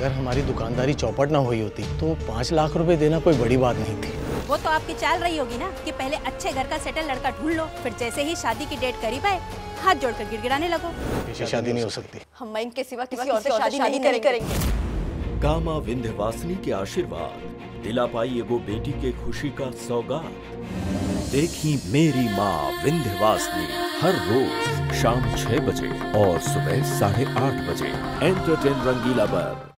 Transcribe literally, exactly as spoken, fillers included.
अगर हमारी दुकानदारी चौपट ना हुई होती तो पाँच लाख रुपए देना कोई बड़ी बात नहीं थी। वो तो आपकी चाल रही होगी ना कि पहले अच्छे घर का सेटल लड़का ढूंढ लो, फिर जैसे ही शादी की डेट करीब आए हाथ जोड़कर गिड़गिड़ाने लगो। ये शादी नहीं हो सकती। हम इनके सिवा किसी और से शादी नहीं करेंगे। कामा विंध्यवासिनी के आशीर्वाद दिला पाई एगो बेटी के खुशी का सौगात। देखी मेरी माँ विंध्यवासिनी हर रोज शाम छह बजे और सुबह साढ़े आठ बजे एंटरटेन रंगीला पर।